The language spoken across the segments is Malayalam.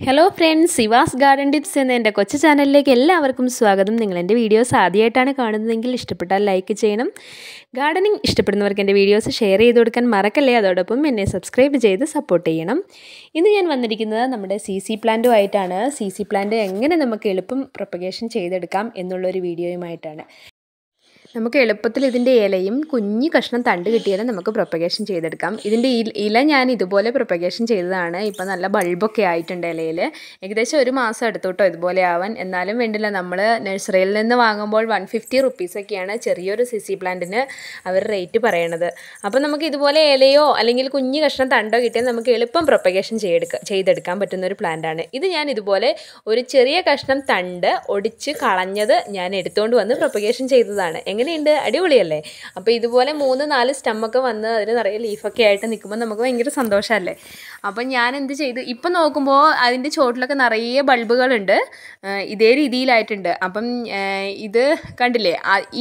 Hello friends, evasgarden tips എന്ന എൻ്റെ കൊച്ചു ചാനലിലേക്ക് എല്ലാവർക്കും സ്വാഗതം. നിങ്ങൾ എൻ്റെ വീഡിയോസ് ആദ്യമായിട്ടാണ് കാണുന്നതെങ്കിൽ ഇഷ്ടപ്പെട്ടാൽ ലൈക്ക് ചെയ്യണം. ഗാർഡനിങ് ഇഷ്ടപ്പെടുന്നവർക്ക് എൻ്റെ വീഡിയോസ് ഷെയർ ചെയ്ത് കൊടുക്കാൻ മറക്കല്ലേ. അതോടൊപ്പം എന്നെ സബ്സ്ക്രൈബ് ചെയ്ത് സപ്പോർട്ട് ചെയ്യണം. ഇന്ന് ഞാൻ വന്നിരിക്കുന്നത് നമ്മുടെ CC പ്ലാന്റുമായിട്ടാണ്. CC പ്ലാന്റ് എങ്ങനെ നമുക്ക് എളുപ്പം പ്രൊപ്പഗേഷൻ ചെയ്തെടുക്കാം എന്നുള്ളൊരു വീഡിയോയുമായിട്ടാണ്. നമുക്ക് എളുപ്പത്തിൽ ഇതിൻ്റെ ഇലയും കുഞ്ഞു കഷ്ണം തണ്ട് കിട്ടിയാലും നമുക്ക് പ്രൊപ്പഗേഷൻ ചെയ്തെടുക്കാം. ഇതിൻ്റെ ഇല ഞാൻ ഇതുപോലെ പ്രൊപ്പഗേഷൻ ചെയ്തതാണ്. ഇപ്പം നല്ല ബൾബൊക്കെ ആയിട്ടുണ്ട് ഇലയിൽ. ഏകദേശം ഒരു മാസം എടുത്തോട്ടോ ഇതുപോലെ ആവാൻ. എന്നാലും വേണ്ടില്ല, നമ്മൾ നഴ്സറിയിൽ നിന്ന് വാങ്ങുമ്പോൾ 150 റുപ്പീസൊക്കെയാണ് ചെറിയൊരു CC പ്ലാന്റിന് അവർ റേറ്റ് പറയണത്. അപ്പോൾ നമുക്ക് ഇതുപോലെ ഇലയോ അല്ലെങ്കിൽ കുഞ്ഞു കഷ്ണം തണ്ടോ കിട്ടിയാൽ നമുക്ക് എളുപ്പം പ്രൊപ്പഗേഷൻ ചെയ്തെടുക്കാൻ പറ്റുന്ന ഒരു പ്ലാന്റാണ് ഇത്. ഞാൻ ഇതുപോലെ ഒരു ചെറിയ കഷ്ണം തണ്ട് ഒടിച്ച് കളഞ്ഞത് ഞാൻ എടുത്തുകൊണ്ട് വന്ന് പ്രൊപ്പഗേഷൻ ചെയ്തതാണ്. എങ്ങനെയുണ്ട്? അടിപൊളിയല്ലേ? അപ്പോൾ ഇതുപോലെ 3-4 സ്റ്റമ്മൊക്കെ വന്ന് അതിന് നിറയെ ലീഫൊക്കെ ആയിട്ട് നിൽക്കുമ്പോൾ നമുക്ക് ഭയങ്കര സന്തോഷമല്ലേ. അപ്പം ഞാൻ എന്ത് ചെയ്തു, ഇപ്പം നോക്കുമ്പോൾ അതിൻ്റെ ചോട്ടിലൊക്കെ നിറയെ ബൾബുകളുണ്ട്. ഇതേ രീതിയിലായിട്ടുണ്ട്. അപ്പം ഇത് കണ്ടില്ലേ,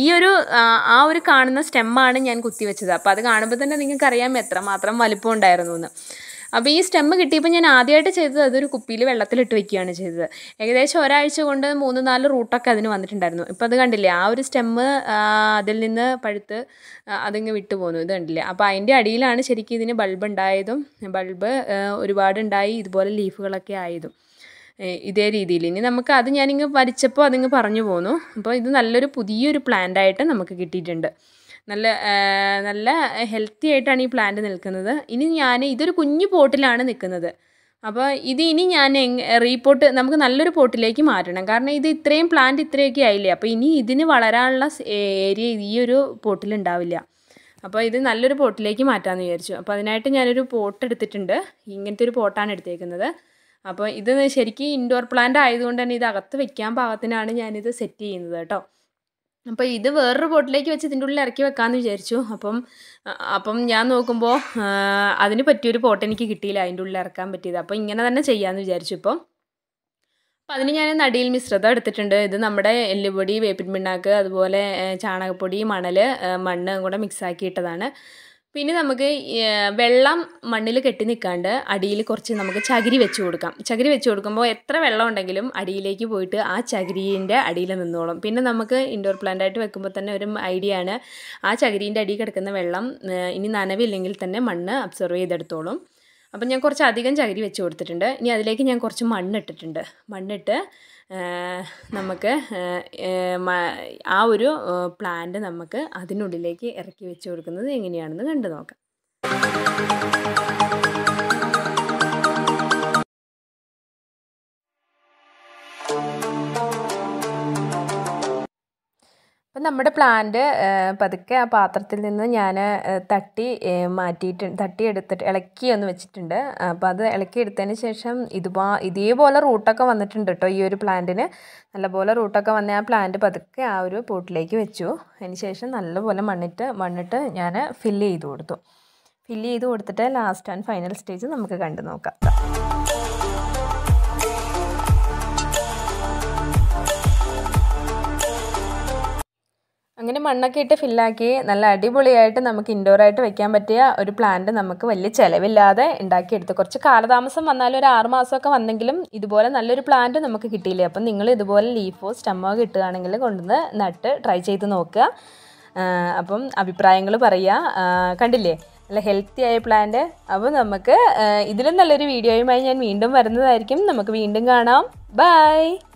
ആ ഒരു കാണുന്ന സ്റ്റെമ്മാണ് ഞാൻ കുത്തിവെച്ചത്. അപ്പോൾ അത് കാണുമ്പോൾ തന്നെ നിങ്ങൾക്കറിയാം എത്രമാത്രം വലിപ്പം ഉണ്ടായിരുന്നു എന്ന്. അപ്പോൾ ഈ സ്റ്റെമ്മ് കിട്ടിയപ്പോൾ ഞാൻ ആദ്യമായിട്ട് ചെയ്തത് അതൊരു കുപ്പിയിൽ വെള്ളത്തിലിട്ട് വെക്കുകയാണ് ചെയ്തത്. ഏകദേശം ഒരാഴ്ച കൊണ്ട് 3-4 റൂട്ടൊക്കെ അതിന് വന്നിട്ടുണ്ടായിരുന്നു. ഇപ്പോൾ അത് കണ്ടില്ലേ, ആ ഒരു സ്റ്റെമ്മ് അതിൽ നിന്ന് പഴുത്ത് അതിങ്ങ് വിട്ടു പോന്നു. ഇത് കണ്ടില്ലേ. അപ്പോൾ അതിൻ്റെ അടിയിലാണ് ശരിക്കും ഇതിന് ബൾബ് ഉണ്ടായതും ബൾബ് ഒരുപാടുണ്ടായി ഇതുപോലെ ലീഫുകളൊക്കെ ആയതും ഇതേ രീതിയിൽ. ഇനി നമുക്ക് അത് ഞാനിങ്ങ് വരച്ചപ്പോൾ അതിങ്ങ് പറഞ്ഞു പോന്നു. അപ്പോൾ ഇത് നല്ലൊരു പുതിയൊരു പ്ലാന്റായിട്ട് നമുക്ക് കിട്ടിയിട്ടുണ്ട്. നല്ല ഹെൽത്തി ആയിട്ടാണ് ഈ പ്ലാന്റ് നിൽക്കുന്നത്. ഇനി ഇതൊരു കുഞ്ഞു പോട്ടിലാണ് നിൽക്കുന്നത്. അപ്പോൾ ഇനി ഞാൻ നമുക്ക് നല്ലൊരു പോട്ടിലേക്ക് മാറ്റണം. കാരണം ഇത് ഇത്രയും പ്ലാന്റ് ഇത്രയൊക്കെ ആയില്ലേ. അപ്പോൾ ഇനി ഇതിന് വളരാനുള്ള ഏരിയ ഈ ഒരു പോട്ടിലുണ്ടാവില്ല. അപ്പോൾ ഇത് നല്ലൊരു പോട്ടിലേക്ക് മാറ്റാമെന്ന് വിചാരിച്ചു. അപ്പോൾ അതിനായിട്ട് ഞാനൊരു പോട്ട് എടുത്തിട്ടുണ്ട്. ഇങ്ങനത്തെ ഒരു പോട്ടാണ് എടുത്തേക്കുന്നത്. അപ്പോൾ ഇത് ശരിക്കും ഇൻഡോർ പ്ലാന്റ് ആയതുകൊണ്ട് തന്നെ ഇത് അകത്ത് വെക്കാൻ പാകത്തിനാണ് ഞാനിത് സെറ്റ് ചെയ്യുന്നത് കേട്ടോ. അപ്പോൾ ഇത് വേറൊരു പോട്ടിലേക്ക് വെച്ച് ഇതിൻ്റെ ഉള്ളിൽ ഇറക്കി വെക്കാമെന്ന് വിചാരിച്ചു. അപ്പം ഞാൻ നോക്കുമ്പോൾ അതിന് പറ്റിയൊരു പോട്ട് എനിക്ക് കിട്ടിയില്ല അതിൻ്റെ ഉള്ളിൽ ഇറക്കാൻ പറ്റിയത്. അപ്പോൾ ഇങ്ങനെ തന്നെ ചെയ്യാമെന്ന് വിചാരിച്ചു. അപ്പോൾ അതിന് ഞാൻ നടിയിൽ മിശ്രിതം എടുത്തിട്ടുണ്ട്. ഇത് നമ്മുടെ എല്ലുപൊടി, വേപ്പിൻ പിണ്ണാക്ക്, അതുപോലെ ചാണകപ്പൊടി, മണ്ണ് കൂടെ മിക്സാക്കി ഇട്ടതാണ്. പിന്നെ നമുക്ക് വെള്ളം മണ്ണിൽ കെട്ടി നിൽക്കാണ്ട് അടിയിൽ കുറച്ച് നമുക്ക് ചകിരി വെച്ച് കൊടുക്കാം. ചകിരി വെച്ച് കൊടുക്കുമ്പോൾ എത്ര വെള്ളം ഉണ്ടെങ്കിലും അടിയിലേക്ക് പോയിട്ട് ആ ചകിരീൻ്റെ അടിയിൽ നിന്നോളും. പിന്നെ നമുക്ക് ഇൻഡോർ പ്ലാന്റായിട്ട് വെക്കുമ്പോൾ തന്നെ ഒരു ഐഡിയ ആണ്, ആ ചകിരീൻ്റെ അടിയിൽ കിടക്കുന്ന വെള്ളം ഇനി നനവില്ലെങ്കിൽ തന്നെ മണ്ണ് അബ്സർവ് ചെയ്തെടുത്തോളും. അപ്പം ഞാൻ കുറച്ച് അധികം ചകിരി വെച്ച് കൊടുത്തിട്ടുണ്ട്. ഇനി അതിലേക്ക് ഞാൻ കുറച്ച് മണ്ണിട്ടിട്ടുണ്ട്. മണ്ണിട്ട് നമുക്ക് ആ ഒരു പ്ലാന്റ് നമുക്ക് അതിനുള്ളിലേക്ക് ഇറക്കി വെച്ച് കൊടുക്കുന്നത് എങ്ങനെയാണെന്ന് കണ്ടു നോക്കാം. അപ്പം നമ്മുടെ പ്ലാന്റ് പതുക്കെ ആ പാത്രത്തിൽ നിന്ന് ഞാൻ തട്ടിയെടുത്തിട്ട് ഇളക്കി ഒന്ന് വെച്ചിട്ടുണ്ട്. അപ്പോൾ അത് ഇളക്കിയെടുത്തതിന് ശേഷം ഇതേപോലെ റൂട്ടൊക്കെ വന്നിട്ടുണ്ട് കേട്ടോ. ഈ ഒരു പ്ലാന്റിന് നല്ലപോലെ റൂട്ടൊക്കെ വന്ന ആ പ്ലാന്റ് പതുക്കെ ആ ഒരു പോട്ടിലേക്ക് വെച്ചു. അതിന് ശേഷം നല്ലപോലെ മണ്ണിട്ട് ഞാൻ ഫില്ല് ചെയ്ത് കൊടുത്തിട്ട് ലാസ്റ്റ് ആൻഡ് ഫൈനൽ സ്റ്റേജ് നമുക്ക് കണ്ടു നോക്കാം. അങ്ങനെ മണ്ണൊക്കെ ഇട്ട് ഫില്ലാക്കി നല്ല അടിപൊളിയായിട്ട് നമുക്ക് ഇൻഡോറായിട്ട് വെക്കാൻ പറ്റിയ ഒരു പ്ലാന്റ് നമുക്ക് വലിയ ചിലവില്ലാതെ ഉണ്ടാക്കിയെടുത്ത്. കുറച്ച് കാലതാമസം വന്നാലും ഒരു 6 മാസമൊക്കെ വന്നെങ്കിലും ഇതുപോലെ നല്ലൊരു പ്ലാന്റ് നമുക്ക് കിട്ടിയില്ലേ. അപ്പം നിങ്ങൾ ഇതുപോലെ ലീഫോ സ്റ്റമ്മോ കിട്ടുകയാണെങ്കിൽ കൊണ്ടുവന്ന് നട്ട് ട്രൈ ചെയ്ത് നോക്കുക. അപ്പം അഭിപ്രായങ്ങൾ പറയുക. കണ്ടില്ലേ, നല്ല ഹെൽത്തി ആയ പ്ലാന്റ്. അപ്പോൾ നമുക്ക് ഇതിലും നല്ലൊരു വീഡിയോയുമായി ഞാൻ വീണ്ടും വരുന്നതായിരിക്കും. നമുക്ക് വീണ്ടും കാണാം. ബൈ.